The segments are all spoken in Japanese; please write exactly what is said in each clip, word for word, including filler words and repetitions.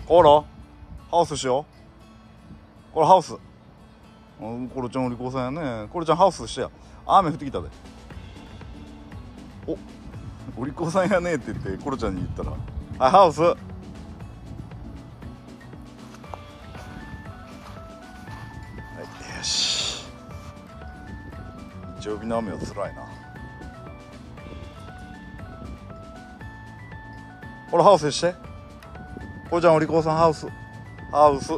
コロハウスしよう。これハウス。コロちゃんお利口さんやね。コロちゃんハウスしてや。雨降ってきたで。おお利口さんやねって言ってコロちゃんに言ったら、はいハウス。はいよし。日曜日の雨はつらいな。これハウスして。コロちゃんお利口さんハウス。ハウス。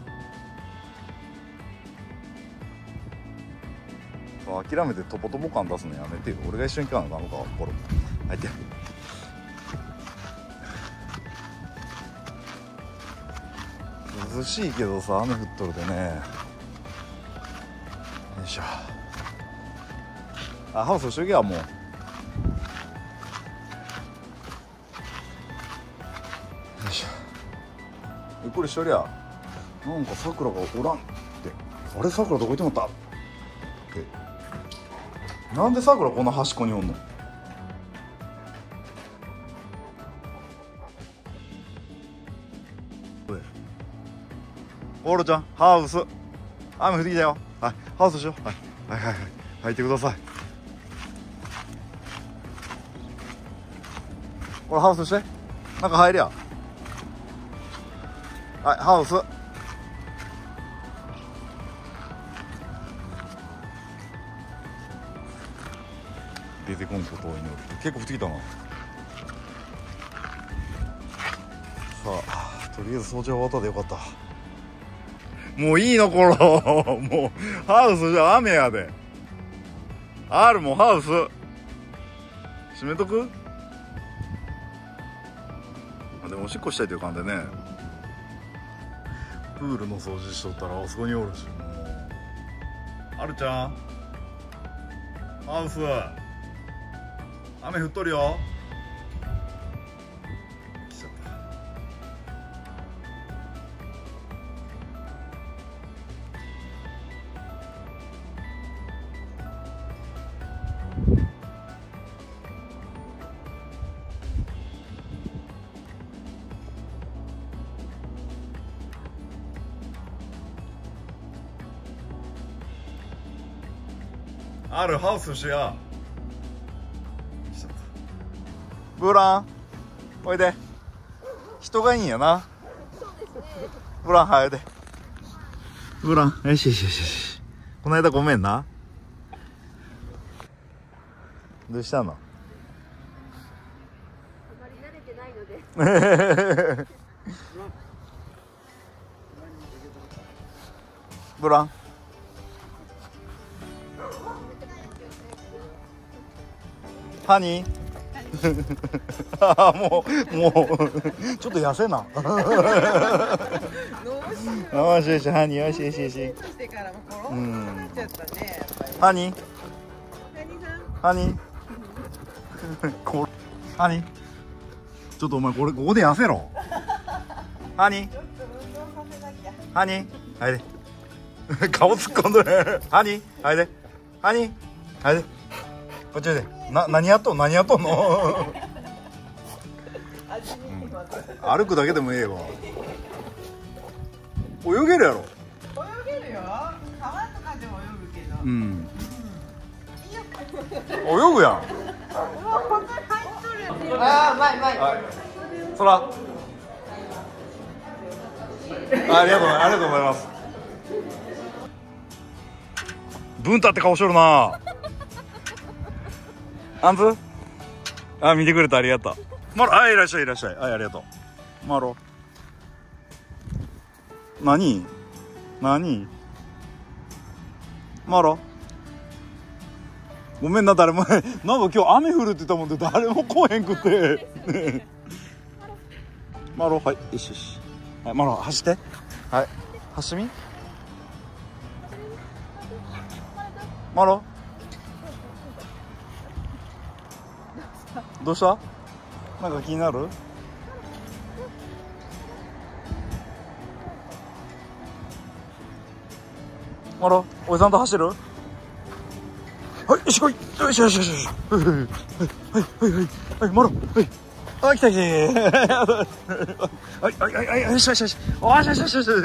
諦めてトポトポ感出すのやめてよ。俺が一緒に行かなあかんのか。コロ入って。涼しいけどさ、雨降っとるでね。よいしょ。あ、ハウスしとけやもう。よいしょ。ゆっくりしとりゃ。なんかさくらがおらんって。あれさくらどこ行ってもったって。なんでさくらこんな端っこにおんの。コロちゃんハウス。雨降ってきたよ。はいハウスしよう。はいはいはいはい入ってください。これハウスして。中入りや。はいハウス。出てこんこと多いの。結構降ってきたな。さあとりあえず掃除は終わったでよかった。もういいのころもうハウスじゃ雨やで。 R もハウス閉めとく。でもおしっこしたいという感じでね。プールの掃除しとったらあそこにおるし、もうあるちゃんハウス雨降っとるよ。来ちゃった。あるハウスしや。ブーランおいで。人がいいんやな。ブーランはいおいで。ブーランよしよしよしよし。この間ごめんな。どうしたの。 あまり慣れてないのでブーランハニーあもうもうちょっと痩せなよしよしハニーよしよしよし。うんハニーハニーこハニーちょっとお前これここで痩せろハニーハニーはいで顔突っ込んどるハニーはいでハニーはいでこっちでな何やっとん何やっとんのうん、歩くだけでもええわ。泳げるやろ。 泳げるよ。川とかでも泳ぐけど。 うん。泳ぐやん。 ああ、うまいうまい。 はい。そら。あ、ありがとうありがとうございます。ブンタって顔しとるな。あんず。あ、見てくれてありがとう。まろ、あ、いらっしゃいいらっしゃい。はい、ありがとう。まろ。何何まろ。ごめんな、誰も。なんか今日雨降るって言ったもんで、誰も来へんくて。ね、まろ、はい、よしよし。はい、まろ、走って。はい、走み。まろ。どうした？なんか気になる？あら、おじさんと走る？はい、よし来い。よしよしよしよし。はいはいはいはいはい、マロ、はい。 あ、来た来た来た。はいはいはいはい、よしよしよし。おしよしよしよし。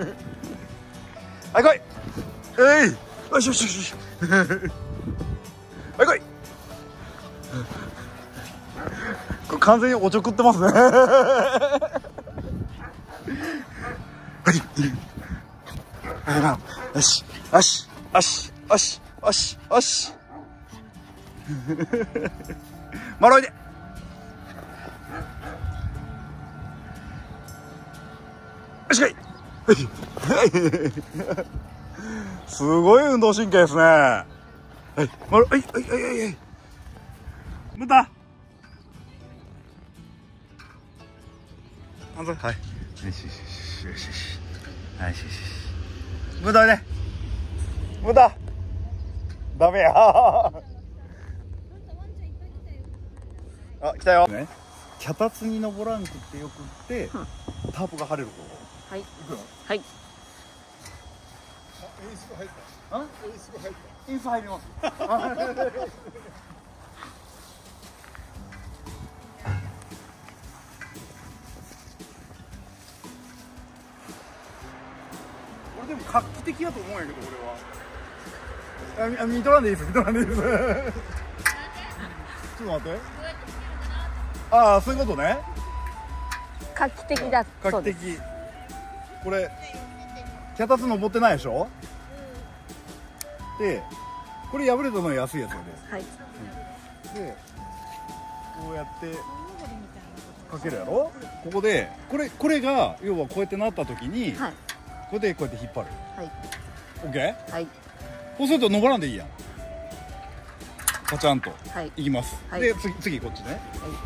はい来い。えい。よしよしよしよし。はい来い。これ完全におちょくってますね。はい。よしよしよしよしよしよし。まろいで。よしかい。すごい運動神経ですね。はい、まろ、はい、はい、はい、はい、はい。むた。あんぞ、はい。よし、よし、よし、よし、よし。はい、よし、よし。むたね。むた。ダメや。あ、来たよ。ね。脚立に登らんくってよくって、うん、タープが張れる方。 はい。 行くよ。 はい。 あ、エースが入った。あ、エースが入った。エース入ります。俺でも画期的やと思うんやけど、俺は。あ、見とらんでいいです。見とらんでいいです。ちょっと待って。ああ、そういうことね。 画期的だそうです。 画期的。これ脚立登ってないでしょ。で、これ破れたのは安いやつよね。 はい。 で、こうやってかけるやろ。ここで、これこれが要はこうやってなった時に、はい、これでこうやって引っ張る。はい。オッケー。はい。そうすると登らんでいいやん。カチャンと。はい。いきます。はい、で、次次こっちね。はい。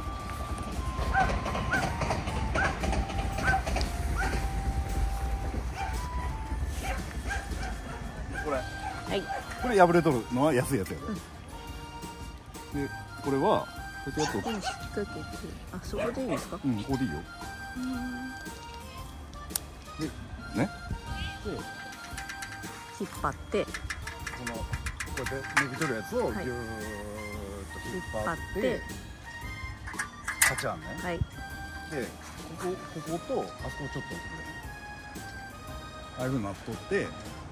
はい、これ破れとるのは安いやつやろ、うん、でこれはこうやってやっと引っ掛けて、 あ、そこでいいですか。 うん、ここでいいよ。でね、で引っ張ってこのこうやって伸びとるやつをギューッと引っ張って、はい、カチャンね、はい、でこここことあそこちょっとああいうふうになっとって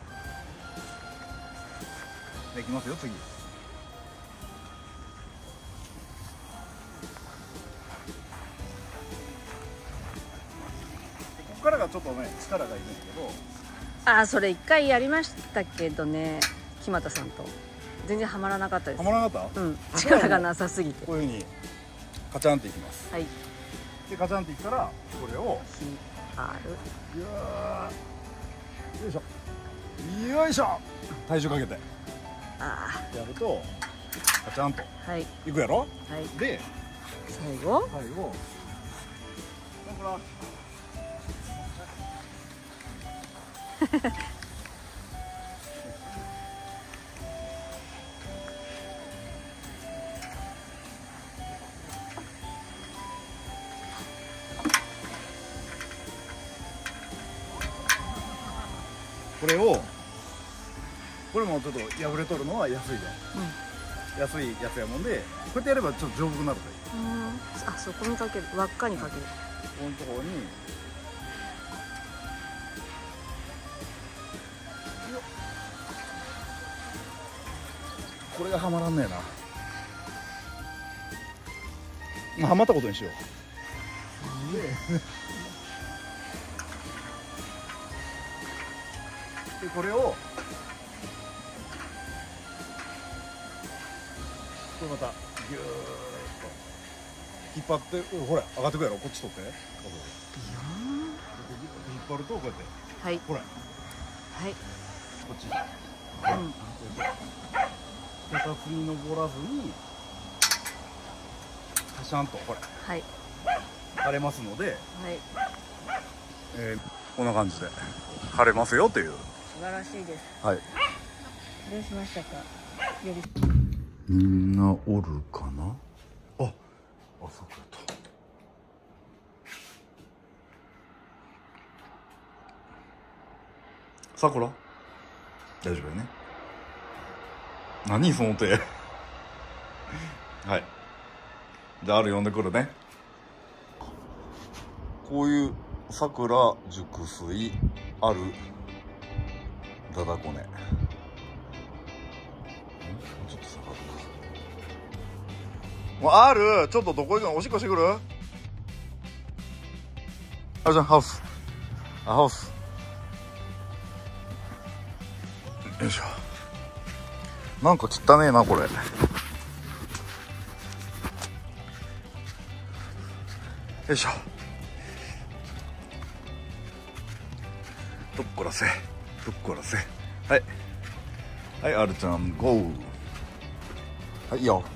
できますよ。次ここからがちょっとね力がいるんだけど、 ああ、それ一回やりましたけどね、木俣さんと全然はまらなかったです。 はまらなかった。 うん、力がなさすぎてこういうふうにカチャンっていきます。はい。でカチャンっていったらこれを引っ張る。 よいしょよいしょ、体重かけてあやるとカチャンと、はい、いくやろ。はい。で最後最後だからこれをこれもちょっと破れとるのは安いじゃん、うん、安いやつやもんでこうやってやればちょっと丈夫になるといい。 あ、そこにかける、輪っかにかける、 このところにこれがはまらんねえな。はまったことにしよう。でこれをこれまたギューッと引っ張って、ほら上がってくやろ。こっち取って、引っ張るとこうやって、はい、ほら、はい、こっち、うん、脚立に登らずにカシャンとこれ、はい、貼れますので、はい、えー、こんな感じで貼れますよという。 素晴らしいです。 はい。 どうしましたか。よりみんなおるかな。あ、あそこだと。さくら大丈夫よね。何その手。はい。じゃあある呼んでくるね。 こういう桜熟睡あるダダコネ、ちょっと下がるか。もうある、ちょっとどこ行くの？おしっこしてくる？あ、じゃん、ハウス。あ、ハウス。よいしょ。なんか汚ねえな、これ。よいしょ。どっこらせ。どっこらせ。はい。はい、あるちゃん、ゴー。はい、いいよ。よ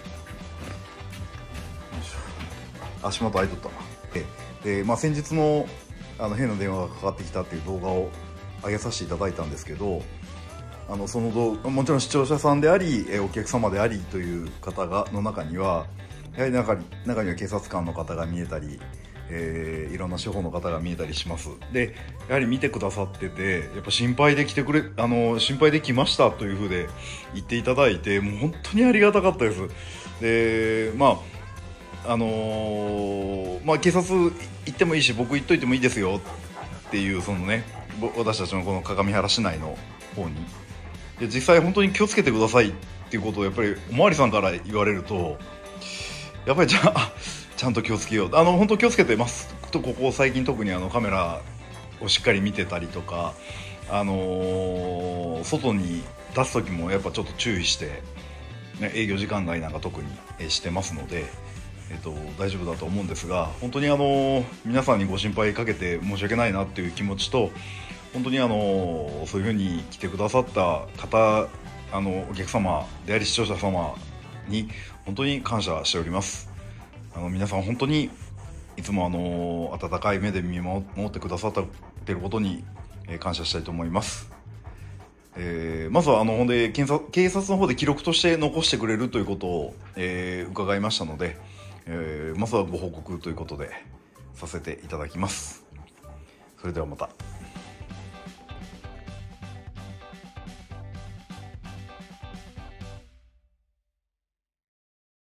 いしょ。足元開いとったな。で、まあ、先日のあの変な電話がかかってきたっていう動画を上げさせていただいたんですけど、あのその動画もちろん視聴者さんでありお客様でありという方がの中にはやはり中に中には警察官の方が見えたり、えー、いろんな司法の方が見えたりします。でやはり見てくださってて、やっぱ心配で来てくれあの心配で来ましたというふうで言っていただいて、もう本当にありがたかったです。でまああのー、まあ警察行ってもいいし僕行っといてもいいですよっていう、そのね、私たちのこの各務原市内の方にで実際本当に気をつけてくださいっていうことをやっぱりおまわりさんから言われると、やっぱりじゃあちゃんと気をつけよう、あの本当気をつけてますと、ここ最近特にあのカメラをしっかり見てたりとか、あのー、外に出す時もやっぱちょっと注意して、ね、営業時間外なんか特にしてますので、えっと、大丈夫だと思うんですが、本当にあの皆さんにご心配かけて申し訳ないなっていう気持ちと、本当にあのそういうふうに来てくださった方、あのお客様であり視聴者様に本当に感謝しております。あの皆さん本当にいつもあの温かい目で見守ってくださっていることに感謝したいと思います。えー、まずはあのほんで警察、警察の方で記録として残してくれるということを、えー、伺いましたので、えー、まずはご報告ということでさせていただきます。それではまた。